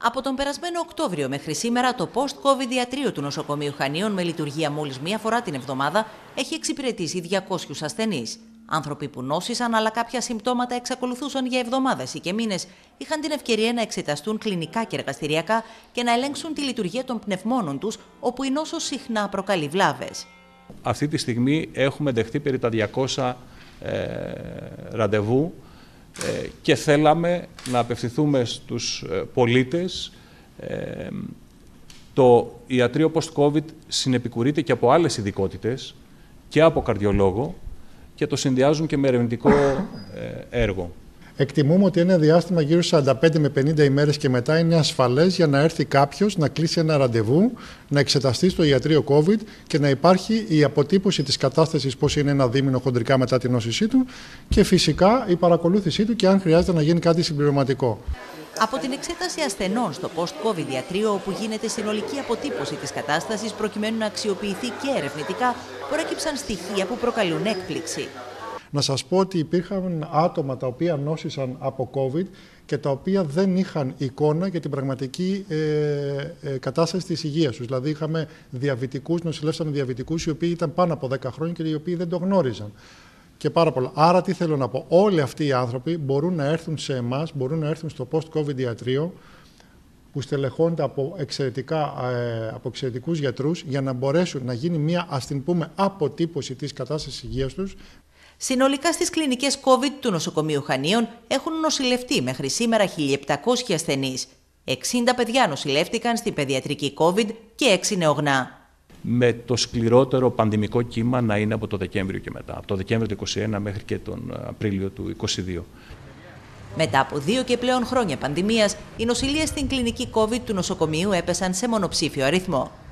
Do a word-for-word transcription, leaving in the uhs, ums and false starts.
Από τον περασμένο Οκτώβριο μέχρι σήμερα, το post-COVID ιατρείο του νοσοκομείου Χανίων, με λειτουργία μόλις μία φορά την εβδομάδα, έχει εξυπηρετήσει διακόσιους ασθενείς. Άνθρωποι που νόσησαν, αλλά κάποια συμπτώματα εξακολουθούσαν για εβδομάδες ή και μήνες, είχαν την ευκαιρία να εξεταστούν κλινικά και εργαστηριακά και να ελέγξουν τη λειτουργία των πνευμόνων τους, όπου η νόσος συχνά προκαλεί βλάβες. Αυτή τη στιγμή έχουμε δεχτεί περί τα διακόσια ε, ραντεβού ε, και θέλαμε να απευθυνθούμε στους ε, πολίτες. Ε, το ιατρείο post-COVID συνεπικουρείται και από άλλες ειδικότητες και από καρδιολόγο και το συνδυάζουν και με ερευνητικό ε, έργο. Εκτιμούμε ότι ένα διάστημα γύρω στις σαράντα πέντε με πενήντα ημέρες και μετά είναι ασφαλές για να έρθει κάποιος να κλείσει ένα ραντεβού, να εξεταστεί στο ιατρείο COVID και να υπάρχει η αποτύπωση της κατάστασης, πώς είναι ένα δίμηνο χοντρικά μετά την νόσησή του, και φυσικά η παρακολούθησή του και αν χρειάζεται να γίνει κάτι συμπληρωματικό. Από την εξέταση ασθενών στο post-COVID ιατρείο, όπου γίνεται συνολική αποτύπωση της κατάστασης προκειμένου να αξιοποιηθεί και ερευνητικά, προέκυψαν στοιχεία που προκαλούν έκπληξη. Να σας πω ότι υπήρχαν άτομα τα οποία νόσησαν από COVID και τα οποία δεν είχαν εικόνα για την πραγματική ε, ε, κατάσταση της υγείας τους. Δηλαδή είχαμε διαβητικούς, νοσηλεύσαμε διαβητικούς οι οποίοι ήταν πάνω από δέκα χρόνια και οι οποίοι δεν το γνώριζαν. Και πάρα πολλά. Άρα τι θέλω να πω, όλοι αυτοί οι άνθρωποι μπορούν να έρθουν σε εμάς, μπορούν να έρθουν στο post-COVID ιατρείο, που στελεχώνται από, εξαιρετικά, ε, από εξαιρετικούς γιατρούς, για να μπορέσουν να γίνει μια, ας την πούμε, αποτύπωση της κατάστασης υγείας τους. Συνολικά στις κλινικές COVID του νοσοκομείου Χανίων έχουν νοσηλευτεί μέχρι σήμερα χίλια επτακόσιοι ασθενείς. εξήντα παιδιά νοσηλεύτηκαν στην παιδιατρική COVID και έξι νεογνά. Με το σκληρότερο πανδημικό κύμα να είναι από το Δεκέμβριο και μετά, από το Δεκέμβριο του είκοσι ένα μέχρι και τον Απρίλιο του είκοσι δύο. Μετά από δύο και πλέον χρόνια πανδημίας, οι νοσηλείες στην κλινική COVID του νοσοκομείου έπεσαν σε μονοψήφιο αριθμό.